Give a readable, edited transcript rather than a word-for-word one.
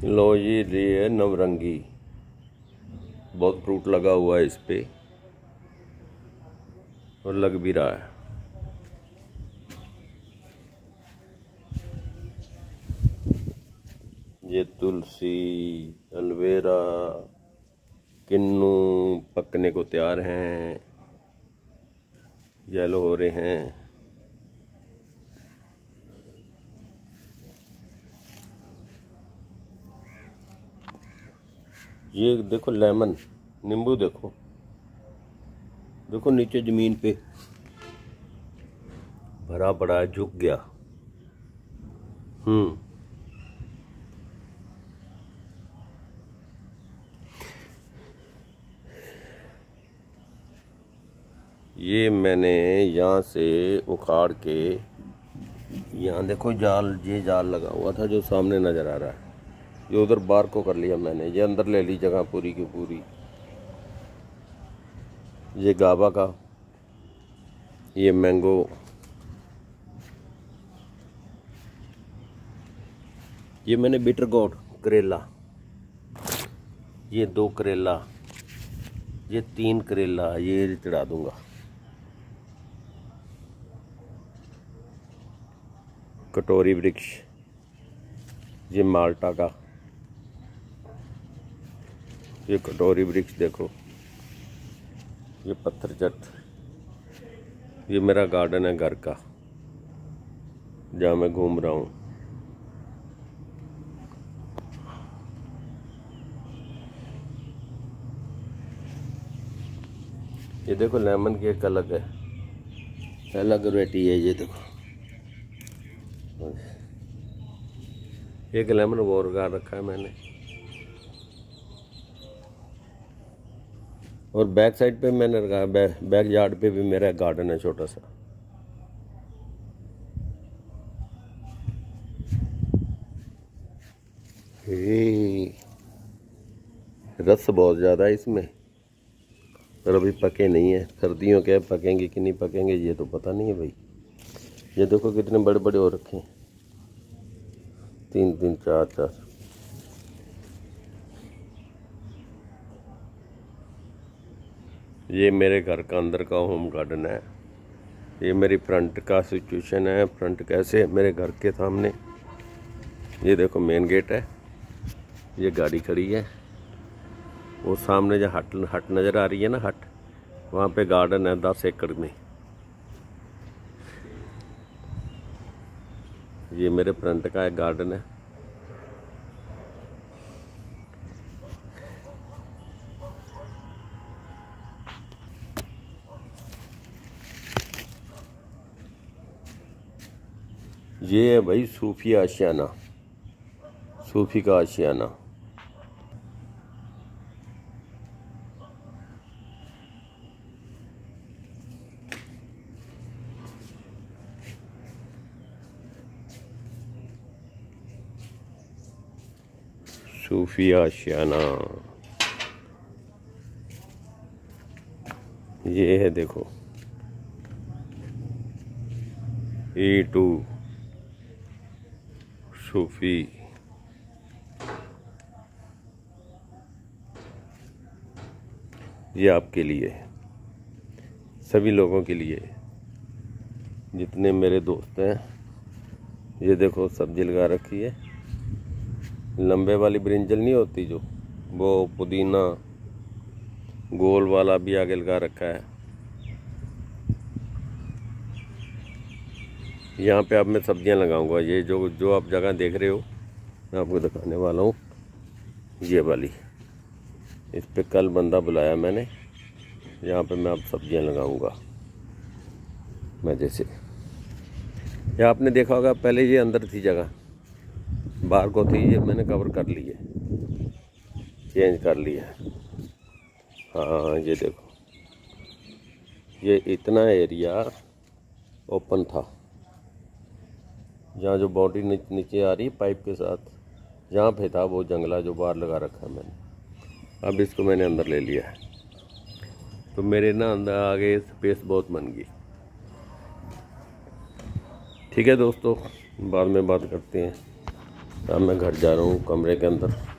लो जी, ये नवरंगी, बहुत फ्रूट लगा हुआ है इस पे और लग भी रहा है। ये तुलसी, एलोवेरा, किन्नू पकने को तैयार हैं, येलो हो रहे हैं। ये देखो लेमन, नींबू देखो, देखो नीचे जमीन पे भरा पड़ा है, झुक गया। ये मैंने यहाँ से उखाड़ के, यहाँ देखो जाल, ये जाल लगा हुआ था जो सामने नजर आ रहा है, ये उधर बाहर को कर लिया मैंने, ये अंदर ले ली जगह पूरी की पूरी। ये गाबा का, ये मैंगो, ये मैंने बिटर गोट करेला, ये 2 करेला, ये 3 करेला, ये चढ़ा दूंगा। कटोरी वृक्ष, ये माल्टा का, ये कटोरी वृक्ष देखो, ये पत्थर चट, ये मेरा गार्डन है घर का जहाँ मैं घूम रहा हूँ। ये देखो लेमन की एक अलग है, अलग वैरायटी है। ये देखो एक लेमन और उगा रखा है मैंने। और बैक साइड पे मैंने रखा, बैक यार्ड पे भी मेरा गार्डन है छोटा सा। रस बहुत ज़्यादा है इसमें, पर अभी पके नहीं है। सर्दियों के पकेंगे कि नहीं पकेंगे ये तो पता नहीं है भाई। ये देखो कितने बड़े बड़े हो रखे हैं, 3 4। ये मेरे घर का अंदर का होम गार्डन है। ये मेरी फ्रंट का सिचुएशन है। फ्रंट कैसे, मेरे घर के सामने ये देखो मेन गेट है, ये गाड़ी खड़ी है, वो सामने जो हट नज़र आ रही है ना, हट, वहाँ पे गार्डन है 10 एकड़ में। ये मेरे फ्रंट का एक गार्डन है। ये है भाई सूफी आशियाना, सूफी का आशियाना। सूफी आशियाना ये है देखो, E2 सूफी। ये आपके लिए, सभी लोगों के लिए, जितने मेरे दोस्त हैं। ये देखो सब्जी लगा रखी है, लंबे वाली ब्रिंजल नहीं होती जो, वो पुदीना गोल वाला भी आगे लगा रखा है। यहाँ पे अब मैं सब्जियाँ लगाऊंगा। ये जो आप जगह देख रहे हो, मैं आपको दिखाने वाला हूँ। ये वाली, इस पे कल बंदा बुलाया मैंने, यहाँ पे मैं अब सब्जियाँ लगाऊंगा। मैं जैसे ये आपने देखा होगा, पहले ये अंदर थी जगह, बाहर को थी, ये मैंने कवर कर ली है, चेंज कर लिया। हाँ ये देखो, ये इतना एरिया ओपन था, जहाँ जो बाउंड्री नीचे आ रही है पाइप के साथ, जहाँ पे था वो जंगला जो बाहर लगा रखा है मैंने। अब इसको मैंने अंदर ले लिया है, तो मेरे ना अंदर आगे स्पेस बहुत बन गई। ठीक है दोस्तों, बाद में बात करते हैं। अब मैं घर जा रहा हूँ कमरे के अंदर।